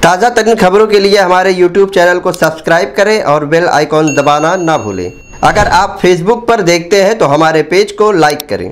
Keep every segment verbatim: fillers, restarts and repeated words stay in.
ताज़ा तरीन खबरों के लिए हमारे यूट्यूब चैनल को सब्सक्राइब करें और बेल आइकॉन दबाना ना भूलें। अगर आप फेसबुक पर देखते हैं तो हमारे पेज को लाइक करें।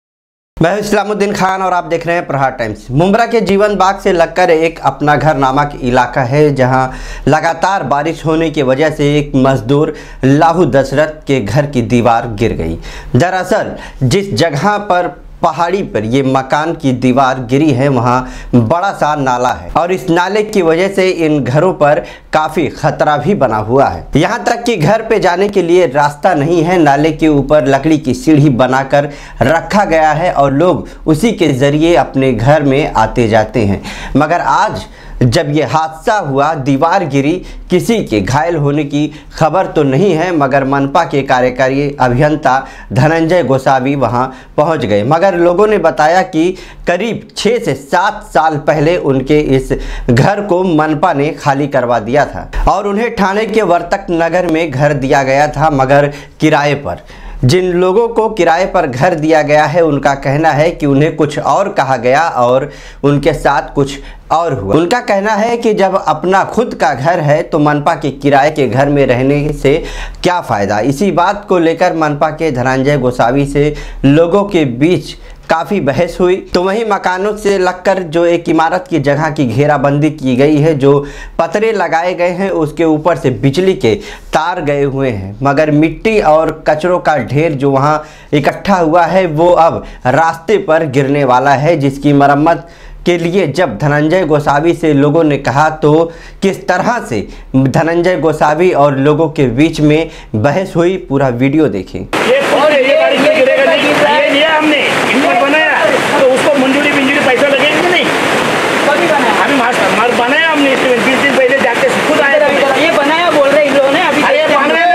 मैं इस्लामुद्दीन खान और आप देख रहे हैं प्रहार टाइम्स। मुंब्रा के जीवन बाग से लगकर एक अपना घर नामक इलाका है, जहां लगातार बारिश होने की वजह से एक मजदूर लाहू दशरथ के घर की दीवार गिर गई। दरअसल जिस जगह पर पहाड़ी पर ये मकान की दीवार गिरी है वहाँ बड़ा सा नाला है और इस नाले की वजह से इन घरों पर काफ़ी खतरा भी बना हुआ है। यहाँ तक कि घर पे जाने के लिए रास्ता नहीं है। नाले के ऊपर लकड़ी की सीढ़ी बनाकर रखा गया है और लोग उसी के ज़रिए अपने घर में आते जाते हैं। मगर आज जब ये हादसा हुआ, दीवार गिरी, किसी के घायल होने की खबर तो नहीं है, मगर मनपा के कार्यकारी अभियंता धनंजय गोसावी वहां पहुंच गए। मगर लोगों ने बताया कि करीब छः से सात साल पहले उनके इस घर को मनपा ने खाली करवा दिया था और उन्हें ठाणे के वर्तक नगर में घर दिया गया था, मगर किराए पर। जिन लोगों को किराए पर घर दिया गया है उनका कहना है कि उन्हें कुछ और कहा गया और उनके साथ कुछ और हुआ। उनका कहना है कि जब अपना खुद का घर है तो मनपा के किराए के घर में रहने से क्या फ़ायदा। इसी बात को लेकर मनपा के धनंजय गोसावी से लोगों के बीच काफ़ी बहस हुई। तो वहीं मकानों से लगकर जो एक इमारत की जगह की घेराबंदी की गई है, जो पतरे लगाए गए हैं, उसके ऊपर से बिजली के तार गए हुए हैं, मगर मिट्टी और कचरों का ढेर जो वहाँ इकट्ठा हुआ है वो अब रास्ते पर गिरने वाला है, जिसकी मरम्मत के लिए जब धनंजय गोसावी से लोगों ने कहा तो किस तरह से धनंजय गोसावी और लोगों के बीच में बहस हुई, पूरा वीडियो देखें। ये और ये बारिश में गिरेगा नहीं, ये लिया हमने, इनको बनाया तो उसको मंजूरी मंजूरी पैसा लगेगा नहीं। कभी बनाया? अभी मास्टर मार बनाया हमने, बीस दिन पहले जाके खुद आया। ये बनाया बोल रहे इन लोगों ने, अभी अरे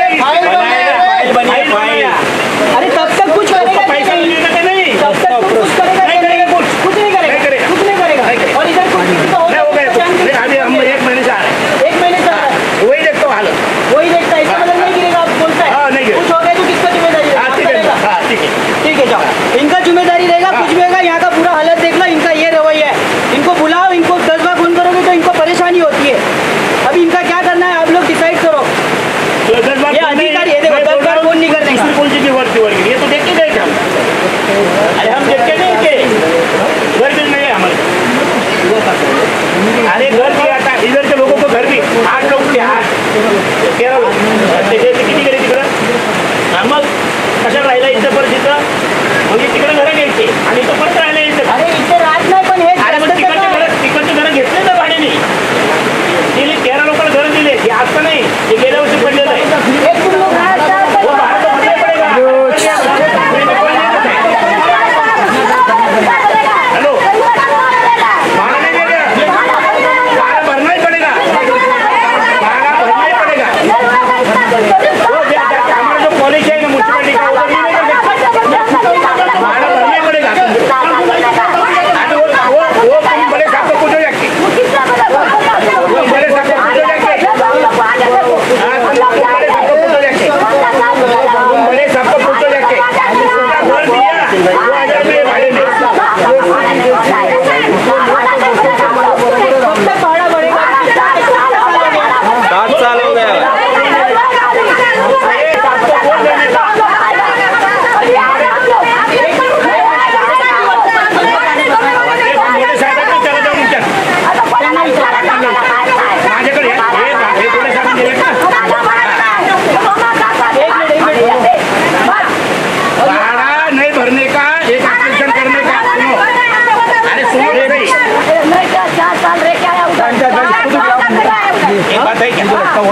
बनाया, अरे तब तक कुछ करेगा पैसा लगेगा कि नहीं? तब तक कुछ करेगा नहीं करेगा, कुछ कुछ नहीं करेगा, कुछ नहीं करेगा। और इधर कुछ तो हो गया, अभी हम एक महीने से आ रहे हैं, एक महीने से आ रहा है, वही देखता हूँ हालत, वही देखता है। इसका मतलब नहीं गिरेगा, आप बोलता है हाँ, नहीं गिरेगा। कुछ हो गया तो किसका जिम्मेदारी है? हाँ ठीक है, ठीक है, जाओ, इनका जिम्मेदारी रहेगा। कुछ भी होगा, यहाँ का पूरा हालत देख लो, इनका ये रवैया है। इनको बुलाओ, इनको दस बार फोन करोगे तो इनको परेशानी होती है। अभी इनका क्या करना है आप लोग डिसाइड करो। तो दस बार ये अधिकारी है, देखो दस बार फोन नहीं कर देगा। कौन सी वर्दी वर्दी ये तो देख के गए थे हम। अरे हम देख के नहीं के घर भी नहीं है हमारे। अरे घर दिया था, इधर के लोगों को घर भी आठ लोग थे, आठ तेरह लोग किती गेले तिकडं मग कशा राहिला इथं परत इथं म्हणजे तिकडे घरं घ्यायची आणि इथं परत राहिला इथं। अरे इथे राहत नाही पण हे अरे मग तिकडचे घरं तिकडचे घरं घेतले ना भाड्याने, दिली तेरा लोकांना घरं दिले, हे आता नाही, हे गेल्या वर्षी पडलेलं आहे। एक तुम लोग राहत वो भाडं तो भरना पडेगा। हेलो, भाड़ा नहीं देगा, भाड़ा भरना ही पड़ेगा, भाड़ा भरना ही पड़ेगा। वो हमारा जो कॉलेज है ना म्यूनसिपलिटी का, वो नहीं देगा, भाड़ा भरना ही पड़ेगा। अरे वो वो वो तुम बड़े साहब को पूछो जाके, वो बड़े साहब को पूछो जाके, हाँ तुम बड़े साहब को पूछो जाके, तुम बड़े साहब को पूछो जाके, उसका घर दिया दो हजार में भाड़े में, भाड़ा बढ़ेगा। सात साल हो गए। भाड़ा नहीं भरने का एक एप्लीकेशन करने का। अरे सुनो रे भाई, एक बात है क्या,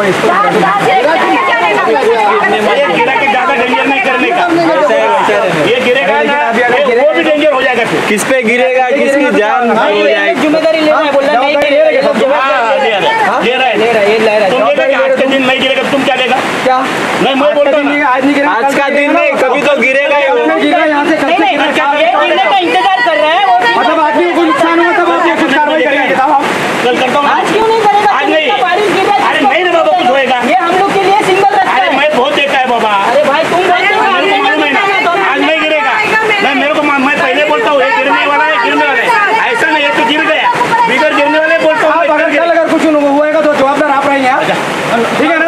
ये गिरा के ज्यादा डेंजर नहीं करने का। ये गिरेगा ना, वो भी डेंजर हो जाएगा फिर। किस पे गिरेगा, किसकी जान हो जाएगी। जिम्मेदारी लेना है, बोलना नहीं गिरेगा। हाँ, ले रहा है, ले रहा है, ले रहा है, ये ले रहा है। तुम लेगा कि आज के दिन नहीं गिरेगा, तुम क्या लेगा? क्या नहीं मैं बोलता हूँ ना, आज नहीं गिरेगा, आज का दिन नहीं, कभी तो गिरेगा ही वो। यहाँ से नहीं नहीं, ये गिरने का इंतजार कर रहे हैं। मतलब आदमी को नुकसान हुआ तब आप कुछ कार्रवाई करेंगे, तब आप कल करता हूँ। आज क्यों नहीं करेगा? आज नहीं, बारिश गिर रहा है, अरे नहीं रे बाबा, कुछ होएगा। ये हम लोग के लिए सिंगल रास्ता अरे है। मैं बहुत देखा है बाबा। अरे भाई तुम बोलते हो, आज नहीं गिरेगा, मैं मेरे को मैं पहले बोलता हूँ ये गिरने वाला है, गिरने वाला है, ऐसा नहीं है तो गिर गया, बिगड़ गिरने वाले बोलता हूँ। कुछ हुएगा तो जवाबदार आप रहेंगे यार, ठीक है ना?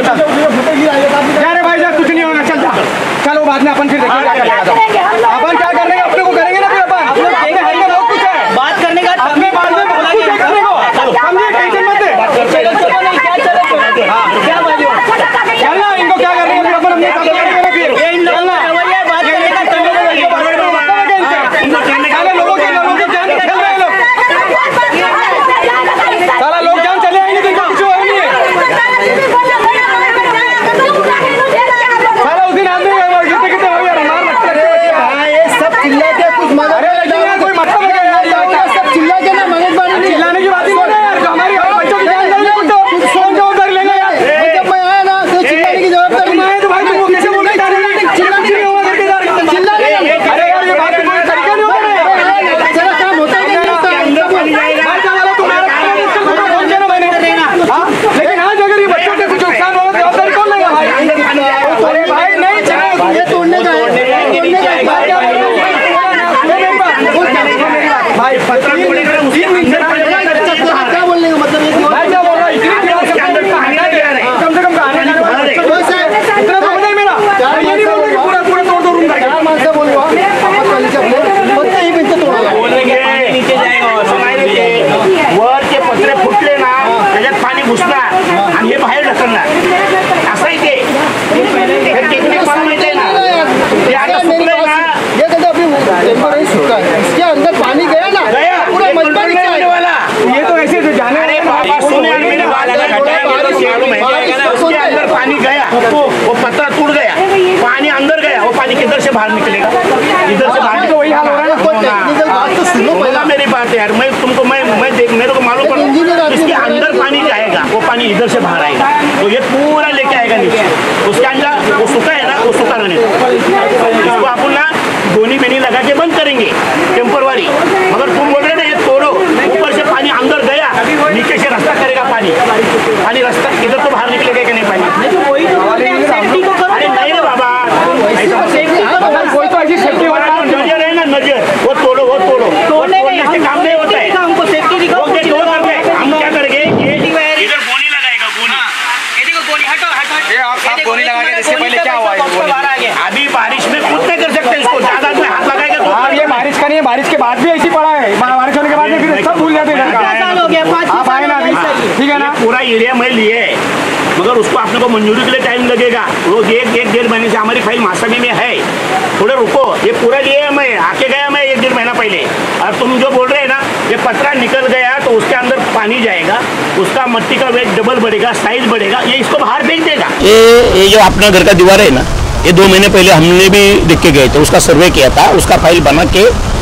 अरे भाई साहब कुछ नहीं होना, चल जा चलो, बाद में अपन फिर देखेंगे क्या करेंगे। अपन क्या करेंगे, अपने को करेंगे ना, फिर अपन बहुत कुछ है बात करने का, अपने बाद में बहुत कुछ है करने को, समझिए, टेंशन मत ले। क्या बात चलना, इनको क्या करेंगे फिर अपन, अपने काम करेंगे फिर इन लोगों का रवैया बात करने का, साले लोगों के लोगों के जान खेल रहे हैं लोग, साला लोग जान चले आएंगे तो इनको कुछ होगा नहीं। साला उस दिन आदमी कितने कितने हो यार, मार लगता है ये सब चिल्ला के कुछ मदद, अरे लेकिन यार कोई मतलब है यार, सब चिल्ला के ना मदद बानी नहीं, चिल्लाने की बात ही नहीं है यार, हमारी बच्चों की जान जाने को तो कौन जवाबदारी लेगा यार। जब मैं आया ना तो चिल्लाने की जवाबदारी मैं तो भाई तुम कैसे बोल रहे हो, चिल्ला क्यों हुआ करके जा रहे हो, चिल्ला नहीं, अरे यार ये बात कोई तरीका नहीं होगा ना, जरा काम होता है कि नहीं होता है, भाई चलो तुम्हारा फोन देना मैंने, हां लेकिन आज अगर ये बच्चों के कुछ नुकसान होगा तो जवाबदारी कौन लेगा भाई। अरे भाई नहीं चलेगा, ये तोड़ने का है, भाई पता नहीं तीन दिन से क्या बोलने का मतलब है, भाई क्या बोल रहा है, इतनी दीवार के अंदर कहानी दे रहे हैं, कम से कम कहानी इतना तो होता ही मेरा, ये नहीं बोल रहे कि पूरा पूरा तोड़ दो रूम का, क्या मान से बोल रहा हूं आपस वाली से पत्ते ही बिंत तोड़ा बोलेंगे नीचे जाएगा और सुनायले वर के पत्रे फुटले ना, त्याच्यात पाणी घुसणार आणि हे बाहेर ढकलणार, असं आहे ते टेक्निक मला माहिती आहे ना, ते आता सुकलंय ना, ये कहते अभी टेम्पररी सूखा है, इसके अंदर पानी गया ना, गया पूरा मलबा नीचे आने वाला, ये तो ऐसे जो जाने वाले बाबा सुने और मैंने बात उसके अंदर पानी गया तो वो पत्रा टूट गया, पानी अंदर गया, वो पानी किधर से बाहर निकलेगा, इधर से बाहर, तो वही हाल हो रहा है ना। टेक्निकल बात तो सुनो पहला मेरी बात है यार, मैं तुमको मैं मैं देख मेरे को मालूम पड़ा इसके अंदर पानी जाएगा, वो पानी इधर से बाहर आएगा, तो ये पूरा लेके आएगा नीचे, उसके अंदर वो सूखा है ना, वो सूखा रहने इसको अपन ना दोनी बेनी लगा के बंद करेंगे टेम्परवारी, मगर तुम बोल रहे ना ये तोड़ो, ऊपर से पानी अंदर गया, नीचे से रास्ता करेगा पानी, पानी रास्ता इधर तो बाहर निकलेगा कि नहीं पानी, अरे नहीं रे बाबा, कोई तो ऐसी सेफ्टी वाला नजर है ना, नजर वो तोड़ो, वो तोड़ो, तोड़ने से काम नहीं होता है, हमको सेफ्टी दिखाओ, हम क्या करेंगे, इधर गोली लगाएगा, गोली, हटो हटो, ये आप साहब गोली लगा के, इससे पहले क्या हुआ है, अभी बारिश में खुद नहीं कर सकते इसको, ज्यादा में हाथ लगाएगा तो हाँ ये बारिश का नहीं है, बारिश के बाद भी ऐसी पड़ा है, बारिश होने के बाद में फिर सब भूल जाते हैं, साल हो गया, पाँच आप आए ना अभी, ठीक है ना, पूरा एरिया में लिए मगर उसको आपने को मंजूरी के लिए टाइम लगेगा, वो एक एक डेढ़ महीने से हमारी फाइल महासभा में है, थोड़े रुको, ये पूरा लिए मैं आके गया मैं एक डेढ़ महीना पहले, और तुम जो बोल रहे हैं ना ये पत्रा निकल गया तो उसके अंदर पानी जाएगा, उसका मट्टी का वेट डबल बढ़ेगा, साइज बढ़ेगा, ये इसको बाहर फेंक देगा। ये ये जो अपना घर का दीवार है ना, ये दो महीने पहले हमने भी देख के गए थे, उसका सर्वे किया था, उसका फाइल बना के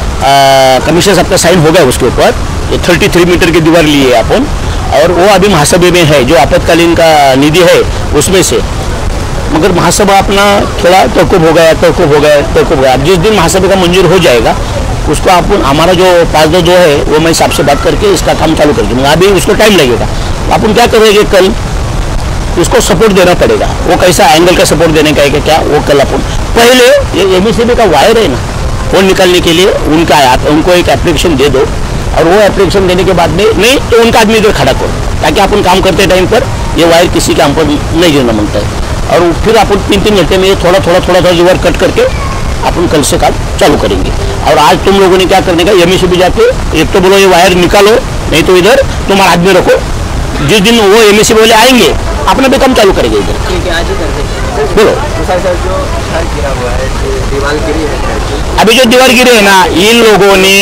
कमीशन साहब का साइन हो गया उसके ऊपर, ये थर्टी थ्री मीटर की दीवार ली है अपन, और वो अभी महासभा में है, जो आपातकालीन का निधि है उसमें से, मगर महासभा अपना थोड़ा तौकूफ हो गया तौकूफ हो गया तौकूफ हो गया, अब जिस दिन महासभा का मंजूर हो जाएगा उसको अपन हमारा जो पास दो जो है वो मैं साहब से बात करके इसका काम चालू कर दूँगा, अभी उसको टाइम लगेगा, अपन क्या करेंगे कल उसको सपोर्ट देना पड़ेगा, वो कैसा एंगल का सपोर्ट देने का है क्या, वो कल अपन पहले ये एमएससीबी का वायर है ना, वो निकालने के लिए उनका उनको एक एप्लीकेशन दे दो, और वो एप्लीकेशन देने के बाद में नहीं तो उनका आदमी इधर खड़ा करो, ताकि अपन काम करते टाइम पर ये वायर किसी के हम पर नहीं गिरना मांगता है, और फिर अपन तीन तीन घंटे में थोड़ा थोड़ा थोड़ा थोड़ा वायर कट करके अपन कल से काम चालू करेंगे। और आज तुम लोगों ने क्या करने का, एमएससीबी जाके एक तो बोलो ये वायर निकालो, नहीं तो इधर तुम्हारा आदमी रखो, जिस दिन वो एमएससीबी वाले आएंगे अपना भी काम चालू करेंगे इधर, ठीक है आज ही कर देंगे। बोलो सर सर जो घर गिरा हुआ है, जो दीवार गिरी है, अभी जो दीवार गिरी है ना, इन लोगों ने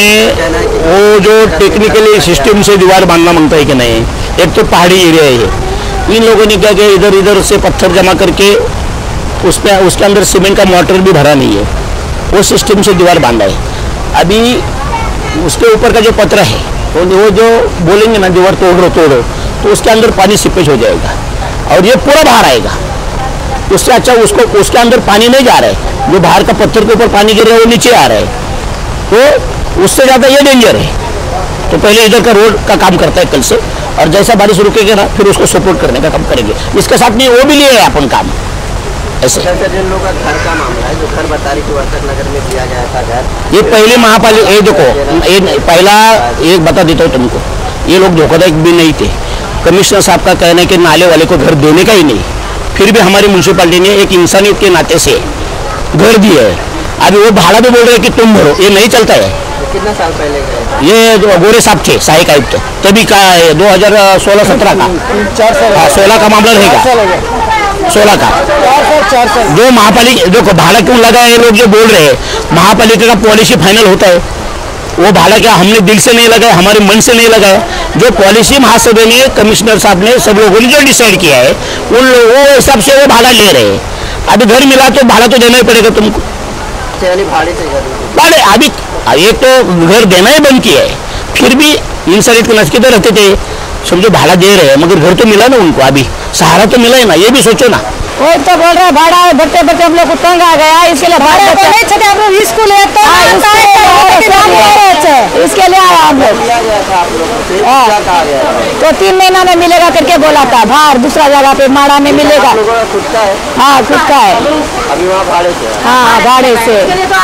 वो जो टेक्निकली सिस्टम से दीवार बांधना मांगता है कि नहीं, एक तो पहाड़ी एरिया है, इन लोगों ने क्या किया इधर इधर से पत्थर जमा करके उस पर उसके अंदर सीमेंट का मोटर भी भरा नहीं है, वो सिस्टम से दीवार बांधा है। अभी उसके ऊपर का जो पत्थर है तो वो जो बोलेंगे ना दीवार तोड़ो तोड़ो, तो उसके अंदर पानी सीपेज हो जाएगा और ये पूरा बाहर आएगा, उससे अच्छा उसको उसके अंदर पानी नहीं जा रहा है, जो बाहर का पत्थर के ऊपर पानी गिर रहा है वो नीचे आ रहा है, तो उससे ज़्यादा ये डेंजर है। तो पहले इधर का रोड का काम करता है कल से, और जैसा बारिश रुकेगा ना फिर उसको सपोर्ट करने का काम करेंगे। इसके साथ में वो भी लिए है अपन काम ऐसे। सर जिन लोगों का घर का मामला है, जो घर बतारी के वर्तक नगर में दिया गया था घर, ये पहले महापालिका, ये देखो ये पहला एक बता देता हूँ तुमको, ये लोग धोखाधड़ी भी नहीं थे, कमिश्नर साहब का कहना है कि नाले वाले को घर देने का ही नहीं, फिर भी हमारी म्यूनसिपालिटी ने एक इंसानियत के नाते से घर दिए है। अभी वो भाड़ा भी बोल रहे हैं कि तुम भरो, ये नहीं चलता है। कितना साल पहले गए? ये जो गोरे साहब थे सहायक आयुक्त, तभी का है दो हजार सोलह सत्रह का, हाँ सोलह का मामला रहेगा, सोलह का जो महापालिका देखो भाड़ा क्यों लगा है, लोग जो बोल रहे हैं महापालिका का पॉलिसी फाइनल होता है, वो भाड़ा क्या हमने दिल से नहीं लगाया, हमारे मन से नहीं लगाया, जो पॉलिसी महासभा ने कमिश्नर साहब ने सब लोगों ने जो डिसाइड किया है उन लोगों हिसाब से वो भाड़ा ले रहे हैं। अभी घर मिला तो भाड़ा तो देना ही पड़ेगा तुमको, भाड़े से भाड़े अभी एक तो घर देना ही बंद किया है, फिर भी इंसानियत के नजदीक रहते थे, समझो भाड़ा दे रहे हैं मगर घर तो मिला ना उनको, अभी सहारा तो मिला है ना, ये भी सोचो ना। वो तो बोल रहे भाड़ा बढ़ते बढ़ते हम लोग को तंग आ गया, इसके लिए भाड़ा स्कूल है तो इसके लिए आया हम लोग, तो तीन महीना में मिलेगा करके बोला था, बाहर दूसरा जगह पे माड़ा में मिलेगा। हाँ खुद का है, अभी वहाँ भाड़े से? हाँ भाड़े से,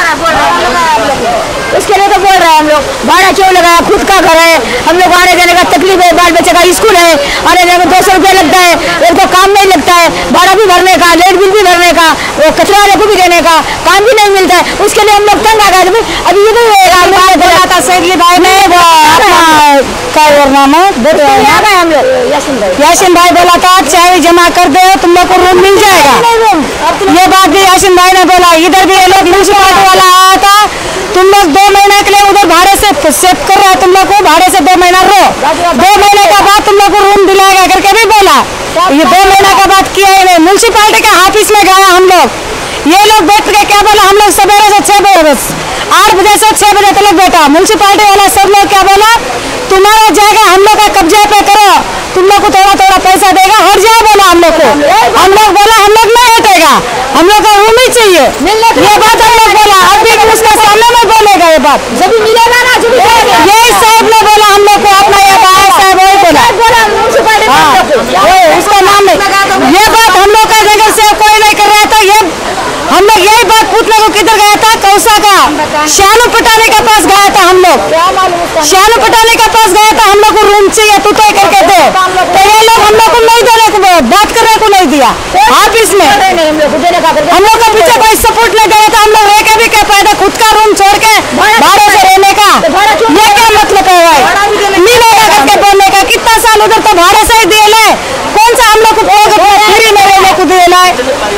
उसके लिए तो बोल रहे हैं हम लोग भाड़ा क्यों लगाया, खुद का घर है, हम लोग आने जाने का तकलीफ है, बाल बच्चे का स्कूल है, आने जाने का दो सौ रुपया लगता है, एक तो काम नहीं लगता है, भाड़ा भी भरने का, लेट बिल भी भरने का, वो कचरा वाले को भी देने का, काम भी नहीं मिलता है, उसके लिए हम लोग तंग आ गए। अभी ये नहीं बोला था सैदली भाई ने क्या नाम है हम लोग यासिन भाई बोला था चाहे जमा कर दो तुम लोग को रूम मिल जाएगा, ये बात भी यासिन भाई ने बोला। इधर भी ये लोग म्यूनसिपालिटी वाला आया था, तुम लोग दो महीने के लिए उधर भाड़े से सेव कर रहा है, तुम लोग को भाड़े से दो महीना रहो, दो महीने के बाद तुम लोग को रूम दिलाएगा करके भी बोला। ये दो महीना का बात किया है, म्यूनसिपालिटी के ऑफिस में गया हम लोग, ये लोग बैठ के क्या बोला, हम लोग सवेरे से छह बजे बस आठ बजे से छह बजे तक बैठा, म्यूनसिपालिटी वाला सब लोग क्या बोला, तुम्हारा जगह हम लोग का कब्जा पे करो, तुम लोग को थोड़ा थोड़ा पैसा देगा, हट जाओ बोला हम लोग को। हम लोग बोला हम लोग नहीं हटेगा, हम लोग को रूम ही चाहिए, ये बात हम लोग बोला। अभी उसका सामने में बोलेगा ये बात, जब मिलेगा ना जब यही साहब ने बोला हम लोग को, अपना ये साहब वही बोला, उसका नाम नहीं, ये बात हम लोग का जगह से कोई नहीं कर रहा था। ये हम लोग यही बात पूछने को किधर गया था, कौसा का शानू पटाने के पास गया था, हम लोग शानू पटाने के पास गया था, हम लोग को रूम चाहिए तू तय करके दे, तो ये लोग हम लोग को नहीं देने को बात करने को नहीं दिया ऑफिस में, हम लोग का पीछे कोई सपोर्ट नहीं गया था, हम लोग रह के भी क्या फायदा, खुद का रूम छोड़ के भाड़े से रहने का, ये क्या मतलब है भाई, मिलेगा करके बोलने का, कितना साल उधर तो भाड़े से ही दिए ले, कौन सा हम लोग को फ्री में रहने को दिए ला,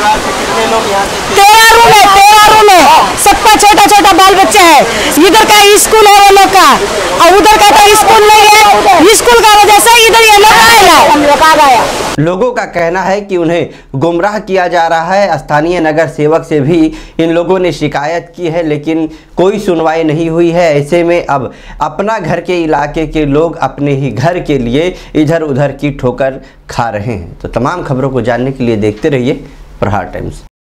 तेरह रूम है, तेरह रूम है, सबका छोटा छोटा बाल बच्चे है, इधर का स्कूल है वो लोग का, और उधर का तो स्कूल नहीं है, स्कूल का वजह से इधर ये लोग आएगा, हम लोग आ गया। लोगों का कहना है कि उन्हें गुमराह किया जा रहा है। स्थानीय नगर सेवक से भी इन लोगों ने शिकायत की है, लेकिन कोई सुनवाई नहीं हुई है। ऐसे में अब अपना घर के इलाके के लोग अपने ही घर के लिए इधर उधर की ठोकर खा रहे हैं। तो तमाम खबरों को जानने के लिए देखते रहिए प्रहार टाइम्स।